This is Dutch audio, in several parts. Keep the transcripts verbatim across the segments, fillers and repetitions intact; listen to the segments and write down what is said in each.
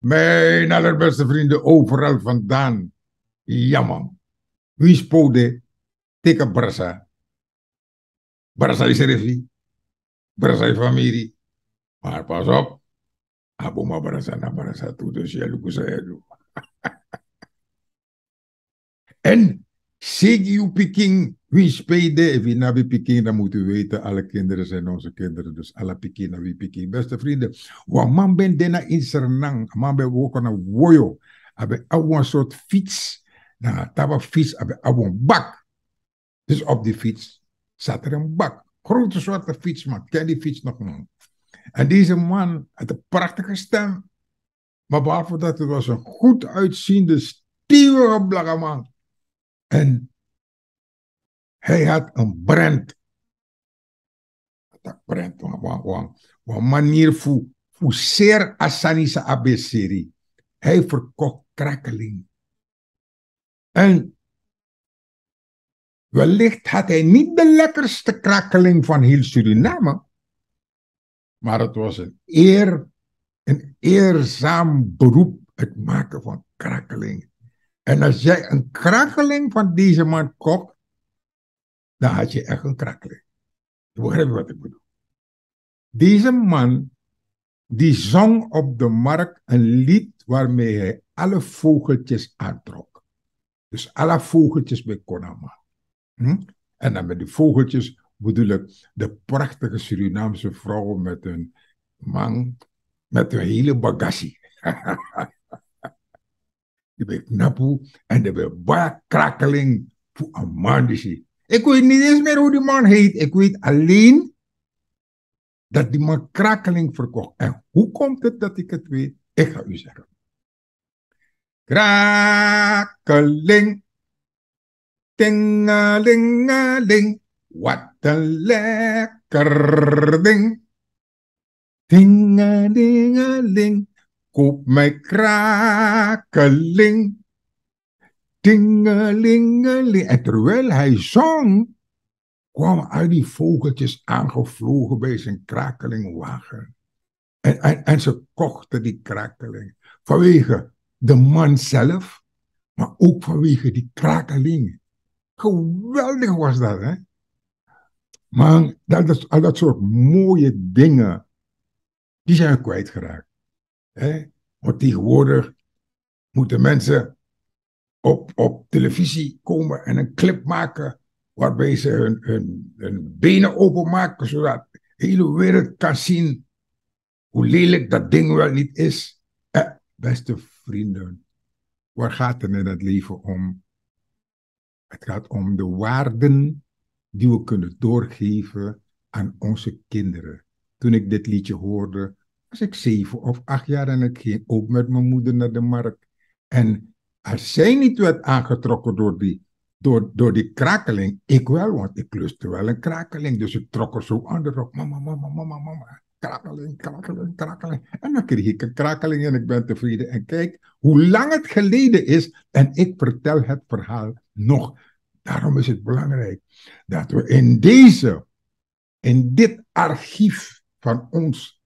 Mijn allerbeste vrienden overal vandaan. Ja man. Wie spode? Teka Brasa. Brasa is refi. Brasa is familie. Maar pas op. Aboma Brasa na Brasa toe. Dus je lukt En Segi u Peking. Wie spede? Wie nabi Peking, dan moeten we weten. Alle kinderen zijn onze kinderen. Dus alle Peking na wie Peking. Beste vrienden. Wa man ben dena in Sernang. Man ben woken na woyo. Abe een soort fiets. Nou, dat was fiets. Abe een bak. Dus op die fiets zat er een bak. Grote zwarte fiets, man. Ken die fiets nog, man. En deze man had een prachtige stem. Maar behalve dat, het was een goed uitziende, stevige blakke man. En hij had een brand. Dat brand, een manier voor, voor zeer asanische abc. Hij verkocht krakkeling. En wellicht had hij niet de lekkerste krakkeling van heel Suriname. Maar het was een eer, een eerzaam beroep, het maken van krakkeling. En als jij een krakkeling van deze man kocht, dan had je echt een krakkeling. Je begrijpt wat ik bedoel. Deze man, die zong op de markt een lied waarmee hij alle vogeltjes aantrok. Dus alle vogeltjes bij Konama. Hm? En dan met die vogeltjes bedoel ik de prachtige Surinaamse vrouwen met hun man, met hun hele bagasie. Die bij knapu en die bij baie krakkeling voor een man die zie. Ik weet niet eens meer hoe die man heet. Ik weet alleen dat die man krakkeling verkocht. En hoe komt het dat ik het weet? Ik ga u zeggen. Krakkeling. Tingelingeling, wat een lekker ding. Tingelingeling, koop mij krakeling. Tingelingeling. En terwijl hij zong, kwamen al die vogeltjes aangevlogen bij zijn krakelingwagen. En, en, en ze kochten die krakeling. Vanwege de man zelf, maar ook vanwege die krakelingen. Geweldig was dat, hè? Maar dat, dat, al dat soort mooie dingen, die zijn we kwijtgeraakt. Hè? Want tegenwoordig moeten mensen op, op televisie komen en een clip maken waarbij ze hun, hun, hun benen openmaken, zodat de hele wereld kan zien hoe lelijk dat ding wel niet is. Eh, beste vrienden, waar gaat het in het leven om? Het gaat om de waarden die we kunnen doorgeven aan onze kinderen. Toen ik dit liedje hoorde, was ik zeven of acht jaar en ik ging ook met mijn moeder naar de markt. En als zij niet werd aangetrokken door die, door, door die krakeling, ik wel, want ik lustte wel een krakeling. Dus ik trok er zo aan de rok. Mama, mama, mama, mama. Krakeling, krakeling, krakeling. En dan kreeg ik een krakeling en ik ben tevreden. En kijk hoe lang het geleden is. En ik vertel het verhaal nog. Daarom is het belangrijk dat we in deze, in dit archief van ons,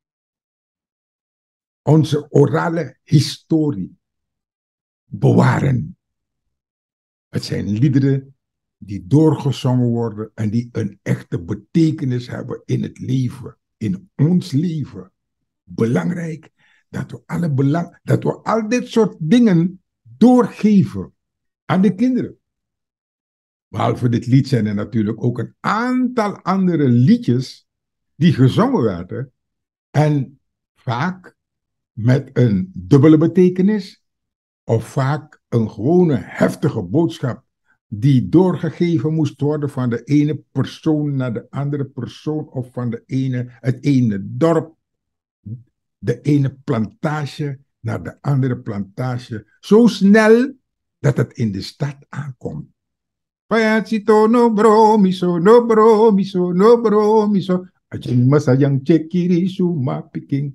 onze orale historie bewaren. Het zijn liederen die doorgezongen worden en die een echte betekenis hebben in het leven, in ons leven. Belangrijk dat we, alle belang, dat we al dit soort dingen doorgeven aan de kinderen. Behalve dit lied zijn er natuurlijk ook een aantal andere liedjes die gezongen werden en vaak met een dubbele betekenis of vaak een gewone heftige boodschap die doorgegeven moest worden van de ene persoon naar de andere persoon of van de ene, het ene dorp, de ene plantage naar de andere plantage, zo snel dat het in de stad aankomt. Payachito no bromiso, no bromiso, no bromiso. Ajing masayang chekirisu mapiking.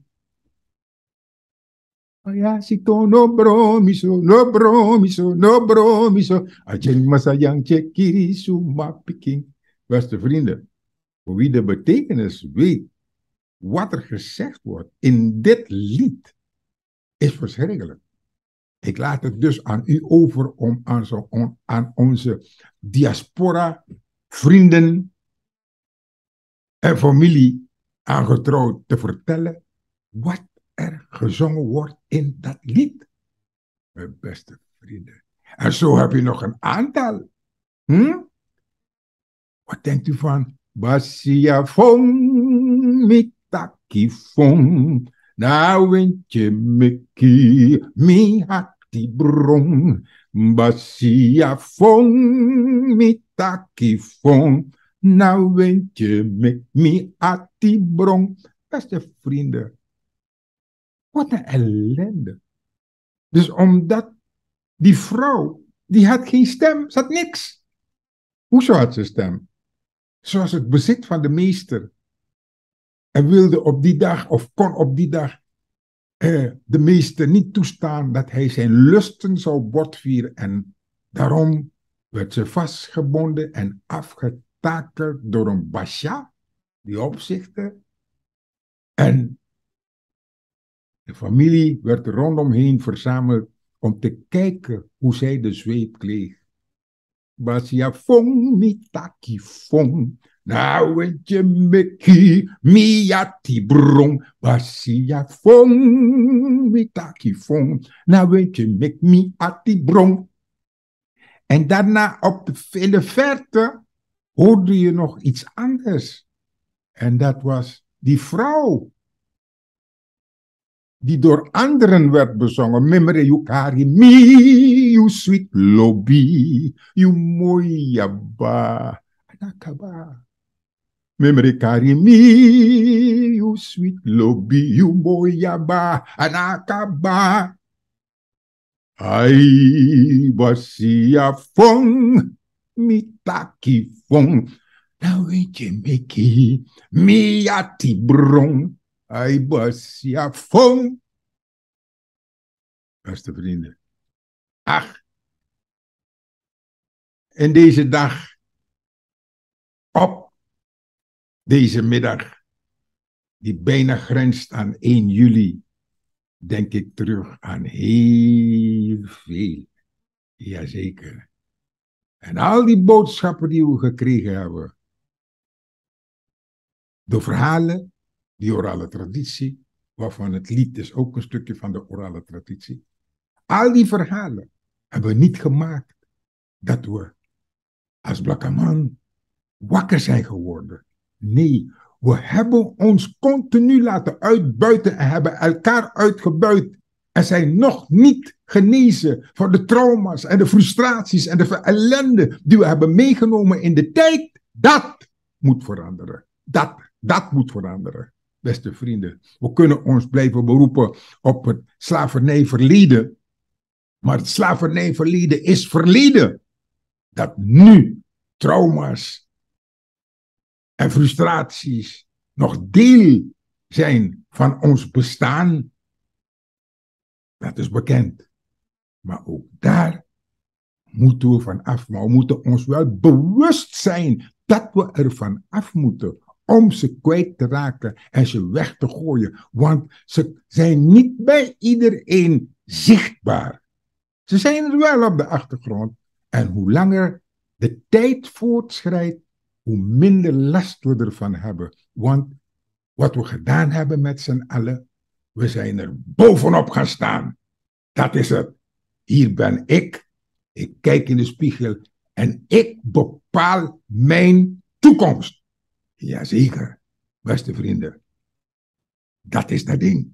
Payachito no bromiso, no bromiso, no bromiso. Ajing masayang chekirisu mapiking. Beste vrienden, voor wie de betekenis weet wat er gezegd wordt in dit lied, is verschrikkelijk. Ik laat het dus aan u over om aan, zo, on, aan onze diaspora, vrienden en familie aangetrouwd te vertellen wat er gezongen wordt in dat lied. Mijn beste vrienden. En zo heb je nog een aantal. Hm? Wat denkt u van Basia Fong Mitaki Fong? Nou windje meki mi hati brong. Basia Fong Mitaki Fong. Nou windje mi hati brong. Beste vrienden. Wat een ellende. Dus omdat die vrouw, die had geen stem, ze had niks. Hoezo had ze stem? Zoals het bezit van de meester. En wilde op die dag, of kon op die dag, eh, de meester niet toestaan dat hij zijn lusten zou botvieren. En daarom werd ze vastgebonden en afgetakeld door een basha, die opzichter. En de familie werd rondomheen verzameld om te kijken hoe zij de zweep kreeg. Basia fong mitaki fong. Nou weet je meki miati brong. Basia fong mitaki fong. Nou weet je mek miati brong. En daarna op de, in de verte hoorde je nog iets anders. En dat was die vrouw. Die door anderen werd bezongen. Memre yukari mi, you sweet lobby, you moyaba, anakaba. Memre kari mi, you sweet lobby, you moyaba, anakaba. Ai, basia fong, mitaki fong. Nou weet je, Mickey, miati brong. Ai, basia fong. Beste vrienden. Ach. En deze dag. Op deze middag. Die bijna grenst aan één juli. Denk ik terug aan heel veel. Jazeker. En al die boodschappen die we gekregen hebben. De verhalen. Die orale traditie, waarvan het lied is ook een stukje van de orale traditie. Al die verhalen hebben niet gemaakt dat we als Blakkaman wakker zijn geworden. Nee, we hebben ons continu laten uitbuiten en hebben elkaar uitgebuit. En zijn nog niet genezen van de trauma's en de frustraties en de ellende die we hebben meegenomen in de tijd. Dat moet veranderen. Dat, dat moet veranderen. Beste vrienden, we kunnen ons blijven beroepen op het slavernijverleden. Maar het slavernijverleden is verleden. Dat nu trauma's en frustraties nog deel zijn van ons bestaan. Dat is bekend. Maar ook daar moeten we van af. Maar we moeten ons wel bewust zijn dat we er van af moeten. Om ze kwijt te raken en ze weg te gooien. Want ze zijn niet bij iedereen zichtbaar. Ze zijn er wel op de achtergrond. En hoe langer de tijd voortschrijdt, hoe minder last we ervan hebben. Want wat we gedaan hebben met z'n allen, we zijn er bovenop gaan staan. Dat is het. Hier ben ik. Ik kijk in de spiegel en ik bepaal mijn toekomst. Jazeker, beste vrienden. Dat is dat ding.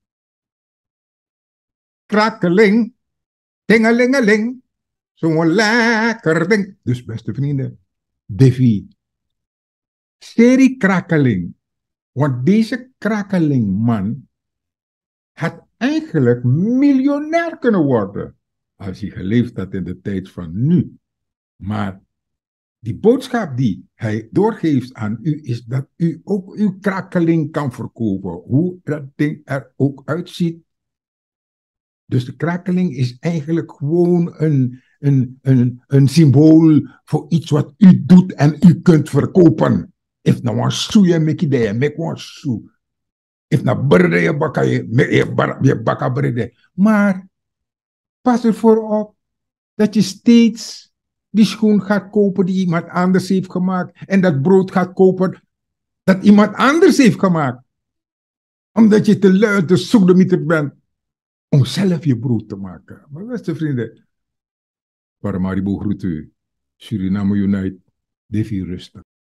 Krakeling, tingelingeling, zo'n lekker ding. Dus beste vrienden, Devi. Serie krakeling. Want deze krakelingman had eigenlijk miljonair kunnen worden. Als hij geleefd had in de tijd van nu. Maar die boodschap die hij doorgeeft aan u is dat u ook uw krakeling kan verkopen. Hoe dat ding er ook uitziet. Dus de krakeling is eigenlijk gewoon een, een, een, een symbool voor iets wat u doet en u kunt verkopen. If no one sue you, make it there, make one sue. If na berde je bakka je bakka berde. Maar pas ervoor op dat je steeds die schoen gaat kopen die iemand anders heeft gemaakt. En dat brood gaat kopen dat iemand anders heeft gemaakt. Omdat je te lui, te soedemieter bent om zelf je brood te maken. Maar beste vrienden, Paramaribo groet u. Suriname Unite, Devi rustig.